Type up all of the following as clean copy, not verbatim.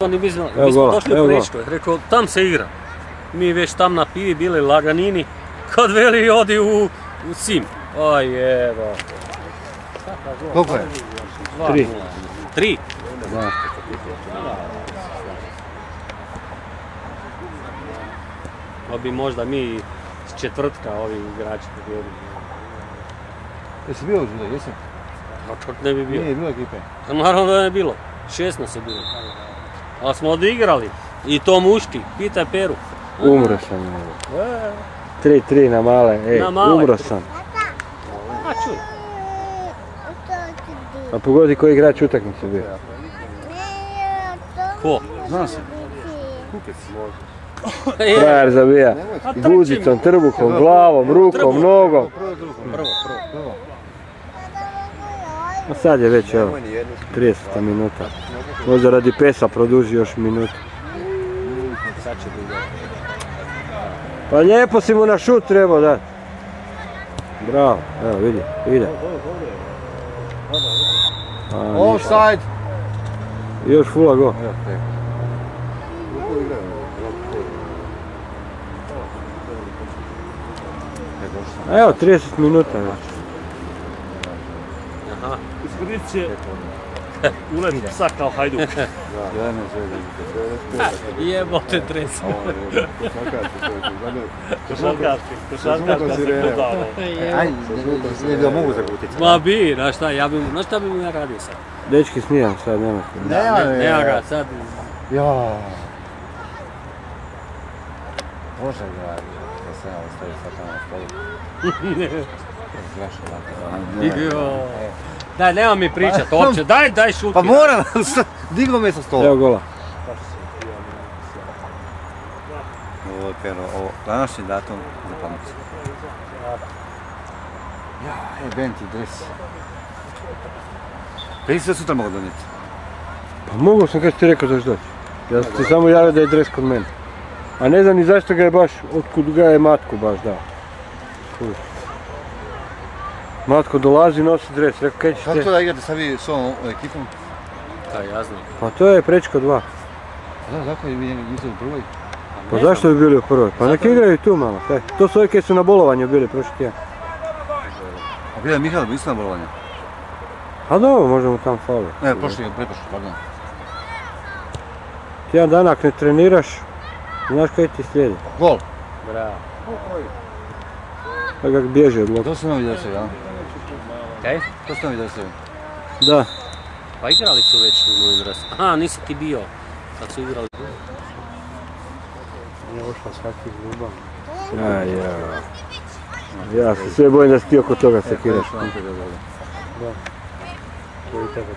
Mi smo došli u Prečko, rekao, tam se igra. Mi već tam na pivi bili laganini, kad veli odi u Sim. Oj, evo. Koliko je? 3. 3? Da. To bi možda mi s četvrtka ovi igrači pobjedili. Jesi bio ovdje, jesi? A čak ne bi bio. Nije bilo ekipe? Naravno da ne bilo. 6 nas je bilo. Ali smo odigrali. I to muški. Pitaj Peru. Umro sam. 3-3 na male. Umro sam. A čuj. A pogodi koji igrač utakmice bio? Ko? Znam se. Kukec. Frajer zabija. Guzicom, trbuhom, glavom, rukom, nogom. Prvo. A sad je već, evo, 30 minuta. Možda radi pesa produži još minutu. Sad će biti. Pa lijepo si mu na šut trebao dati. Bravo, evo vidi, ide. Offside! Još fula go. Evo, 30 minuta već. Aha. Iskoristit će ulet psa kao Hajduk. Jebote tres. Košarkaški se prodava. Ajde, da mogu zakutit. Ma bi, znaš šta bi mu ja radio sad? Dečki snijam sad, nema. Nema ga sad. Ja. Može ga, da se ja ostavi sad tamo stoji. Daj, nema mi pričat uopće, daj šuti. Pa moram, diglo me sa stola. Evo gola. Ovo je Pero, ovo današnji datum za pamću. Ja, Benti, dres. Kaj si se sutra mogu donijeti? Pa mogu sam kad si ti rekao da ćeš doći. Ja sam ti samo javio da je dres kod mene. A ne znam ni zašto ga je baš, otkud ga je Matko baš dao. Matko dolazi, nosi dres, rekao kaj ćeš te? Kako to da igrate sad vi s ovom ekipom? Da, ja znam. Pa to je Prečko 2. Da, zakon je vi niste u prvoj? Pa zašto bi bili u prvoj? Pa nek igraju tu malo. To su ovi koji su na bolovanju bili prošli tjedan. A gledaj Mihajlo, nisi na bolovanje? A dobro, možemo tam fauli. Ne, pretprošli, pardon. Tjedan dana ako ne treniraš, znaš kaj ti slijedi. Gol! Bravo. Pa kako bježi od lopta. To su novi dresovi, a? Kaj? To su novi dresovi. Da. Pa igrali su već u novim dresu. Aha, nisi ti bio. Kad su igrali. Nije ušla svaki zluban. Ja se sve bojim da si ti oko toga sekiraš. Da. Koji tebe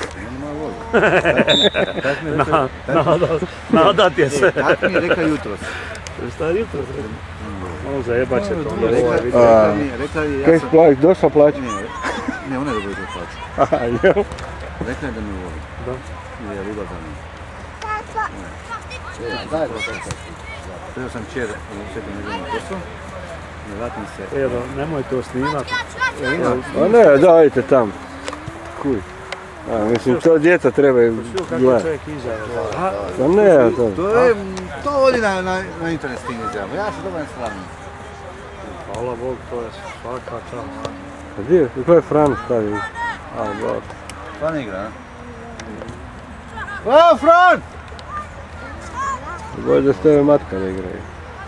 hvala. Nadat je se. Tako mi je rekao jutros. Šta je jutros rekao? Ono zajebat će to. Rekla je, Kaj si plaću, došla plaću? Ne, ona je dobro jutro plaću. Aha, jel? Rekla je da mi voli. Da. I je riba za mene. Daj, Trebao sam čer u svetom neželjnom poslu. Ne vratim se. Evo, nemoj to snimati. A ne, dajte tam. Kuj. Mislim, to djeca trebaju gledati. Pa ne, to. To vodi na internet s tim izjavama. Ja se dobro ne slavim. Hvala Bog, to je svaka čast. A gdje? Ko je Fran stavio? A, dobro. Fran igra, a? O, Fran! Bolje da ste ove Matka da igraju.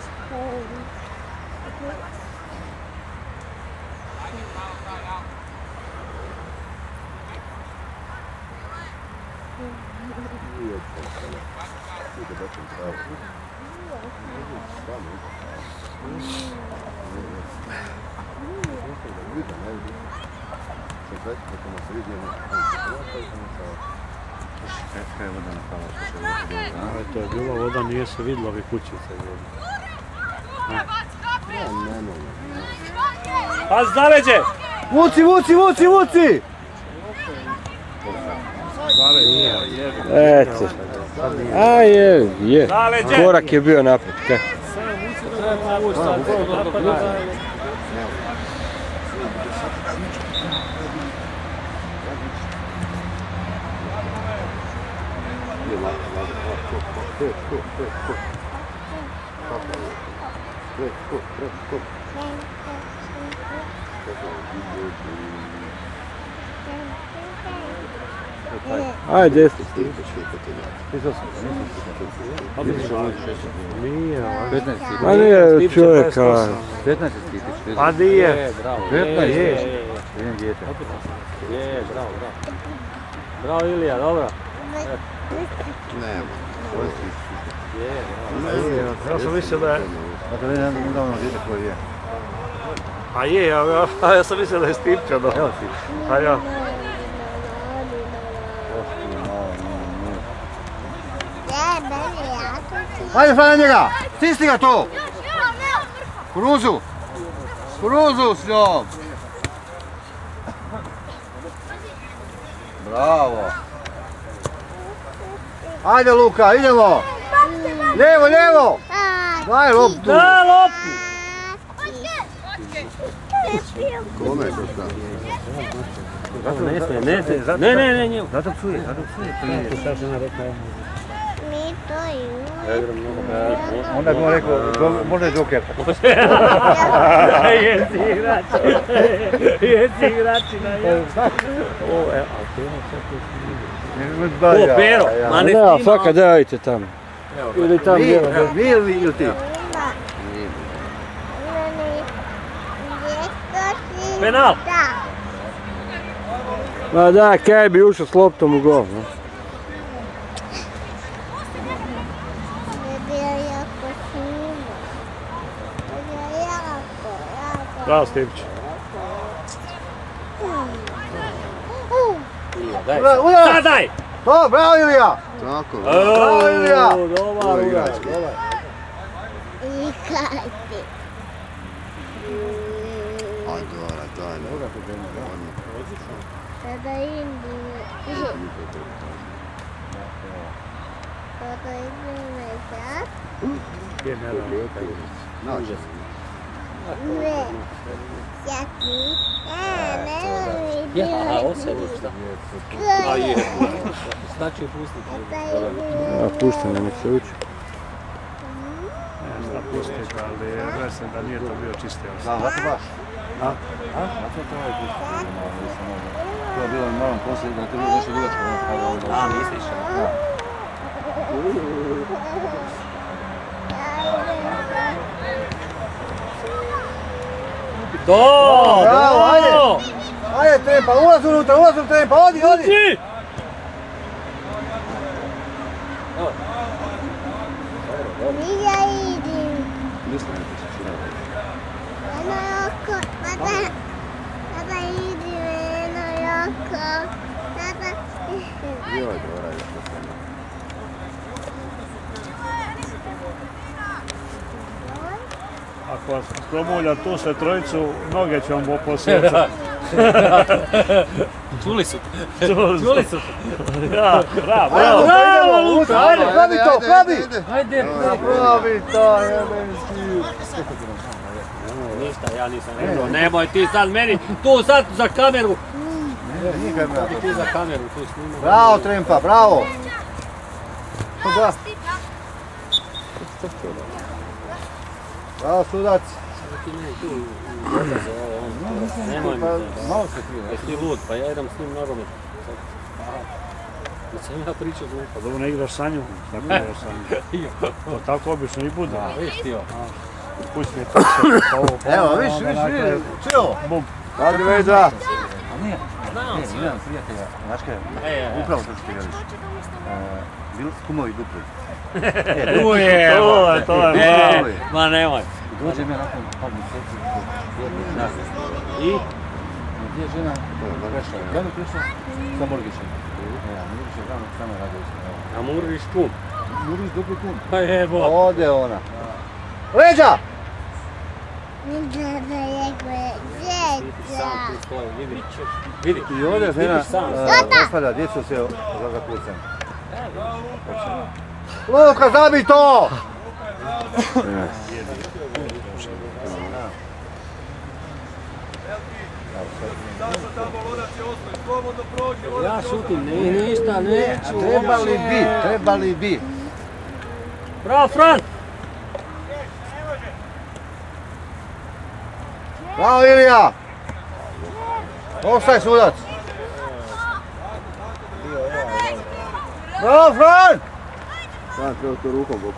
Kaj je voda napala? To je bila voda, nije se vidjela ovi kućice. Pa zaleđe! Vuci, vuci, vuci, vuci! Eto. A je. Korak je bio naprijed. Kaj? Ajde, desno. Nije, Ma nije čovjeka. 15 Stipić. pa nije. 15 je. Vidim dijete. Je, bravo. Bravo Ilija, dobro. Ja sam mislio da je... Dakle, nedavno dijete koji je. A je, ja sam mislio da je Stipčano. Evo Stipić. A ja. Ajde, Franja njega! Stisni ga to! Kuruzu s njom! Bravo! Ajde Luka, idemo! Lijevo! Daj loptu! Da, loptu! Kome je to šta? Ne, njemu. Zato psuje. Šta sam ja rekao? Onda bi mu rekao, možda je Joker. Jesi igrači na jedan. O, Pero, ma ne Ne, svaka dajte tamo. Ili tamo Vi ili ti? Penal. Ma da, kaj bi ušao s loptom u gol. Bravo Stipč. Sad daj! To, bravo Ilija! Tako, Bravo Ilija! Dobar igrački. Ajde, dvara, daj. Sada indi. Sada ideme sad. Je nervno. Nađe. Ne. Sjati. Ne. Ja, osjećam šta? A je. Znači pustiti. Puštam da nek se uči. Ne znam pustiti, ali mislim da nije to bio čisti osjećaj. Da, zato baš. Zato to ovaj pustiti. To je bilo malo poslije da te bilo nešto dugačko. A, misliš? Bravo, ajde! Ajde Trempa, ulaz unutra Trempa, odi! Nija idim. Eno joko. Tata idim, eno joko. Tata... Joj, dvara je što sam. Ako vas promulja tu sve trojicu, noge će vam posjećati. Čuli su. Ja, bravo. Bravo, Luka, ajde, pravi to, pravi! Ajde, Pravi to, jebenski! ništa, ja nisam rekao. Nemoj ti sad meni, tu sad za kameru. Nije kamera. Ti za kameru, tu snimam. Bravo Trempa, bravo! Bravo sudac! Nemoj mi to. Malo se prije. Jesi ti lud, pa ja idem s njim nogomet. Nisam ja pričao glupo. Pa dobro ne igraš sa njom, tako ne igraš sa njom. To tako obično i bude. Viš ti ovo. Pusti mi to sve. Evo, viš, čilo! Bum. Radi Vedra! Znao si. Imam prijatelja, znaš kaj, upravo to što ti gledaš. Bili su kumovi dupli. Tu je, To je. ma nemoj. Dođem ja nakon par mjeseci, nas. I? Gdje je žena? Gledam prišla sa Morgićem. Murić je glavno samo radio. A Murić kum. Murić dupli kum. Pa jebo. Ode ona. Leđa! Nikada je Sam tu stoji, vidi. I ovdje žena Vidiš sam. ostavlja djecu se za kucem. Luka, zabij to! Ja šutim, ništa, neću. Trebali bi. Bravo, Fran! Bravo, Ilija! Ostaj sudac! Bravo, Fran! Sad treba to rukom boku.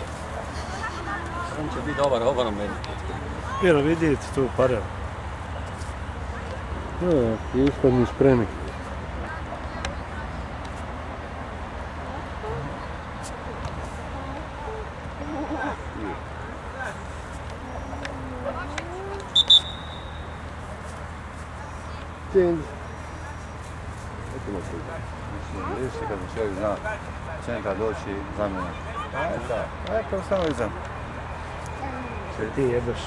On će biti dobar obrambeni. Piro, vidite tu pare. Ispadni spremnik. Change. Vidiš se kad čovjek zna centar doći zamjena. To samo iza. Ti jebeš.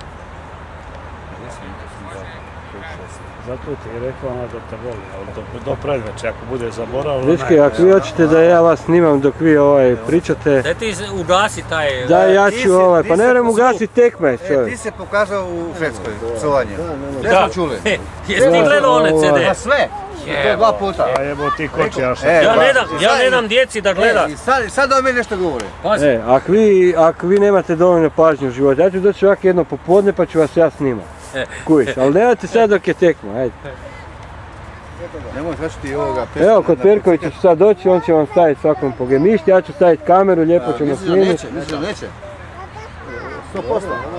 Zato ti je rekao ona da te voli, ali do predveče, ako bude zaboravila... Dečki, ako vi hoćete da ja vas snimam dok vi pričate... Da ti ugasi taj... Da, ja ću pa ne vrem ugasi tekme, čovjek. Ti se pokazao u Švedskoj, psovanje. Gdje smo čuli? Jesi ti gledao one CD? Na sve! To 2 puta. A jebo ti kočijaš. Ja ne dam djeci da gleda. Sad da mi nešto govori. Pazi. Ako vi nemate dovoljno pažnje u životu, ja ću doći ovak jedno popodne pa ću vas ja snimat. Kujiš, ali nemate sad dok je tekma, ajde. Nemoj tražiti ovoga. Evo, kod Perkovića ću sad doći, on će vam staviti svakom po gemišti, ja ću staviti kameru, lijepo ćemo snimiti. Mislim da neće. 100%.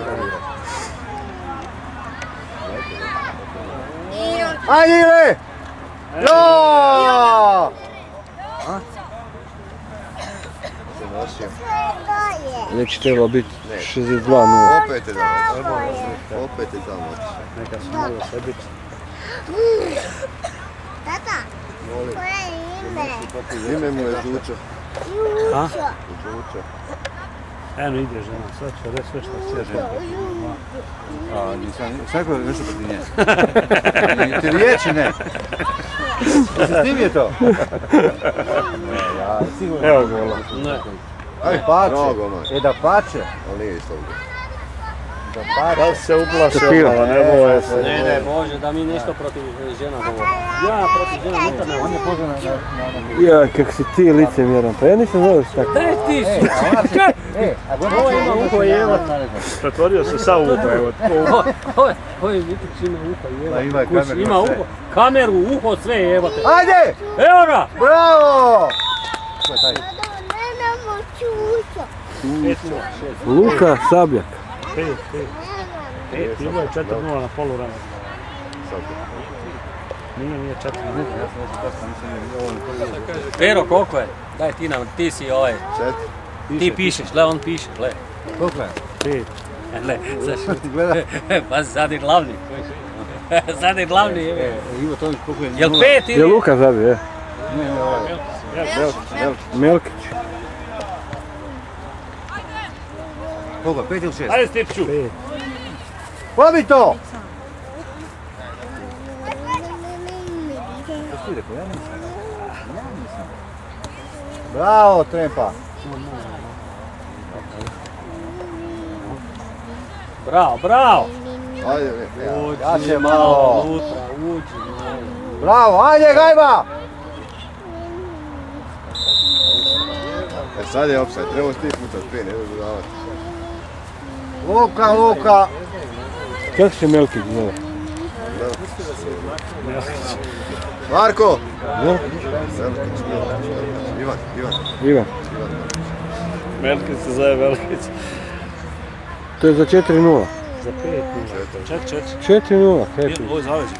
Ajde Ile! Joooo! Ne će trebalo biti 62:0. Opet je tamo. Opet je tamo otišao. Neka se malo sebići. Tata, koje je ime? Ime mu je Žučo. A? Žučo. Eno ide žena, sad ću reći sve što će žena. Šta je nešto protiv nje? Ti riječi ne. S tim je to? Evo gola. Aj pače. Mnogo moj. Da pače. Ali nije isto ovdje. Da pače. Da se uplaši obala, ne boje se. Ne, može da mi nešto protiv žena govori. Ja protiv žena nikad ne. On je pozvan na... Ja, kak si ti licemjeran, pa ja nisam znao što tako. Daj ti su! Ovo ima uho jeva. Pretvorio se sa uho, evo. Ovo je Vitić ima uho Ima jeva. kameru, Ima uho, kameru, uho, sve jevate. Ajde! Evo ga! Bravo! Nenamo čučo. Luka Sabljak. 5. Bilo je 4:0 na poluvremenu. Nije 4:0. Pero, koliko je? Daj ti nam, ti si ovaj. Ti pišeš, gle, on piše, gle. Koliko je? 5. Gle, Ti gleda? pa sad je glavni. Sad je glavni, je. Ivo Tomić koliko je? Jel 5 ili? Je Luka zabio, je? Ne, ovaj. Melkić. Koliko? 5 ili 6? Ajde Stipću. 5. Pobi to! Bravo, Trempa! Bravo, bravo! Ajde, Jače malo! Unutra, uđi. Bravo, ajde Gajba! sad je offside, trebao ti pucat prije, ne mogu davati. Luka! Kako se Melkić zove? Marko! Melkić? Ivan. Melkić se zove Melkić. To je za 4:0. Za 5:0. 4:0, happy. Ovo je zaveđen.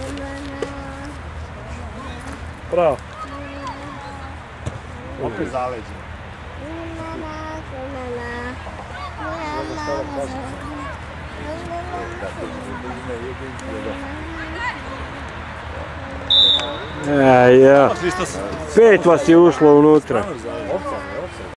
Bravo. Opet zaveđen. Ja. 5 vas je ušlo unutra.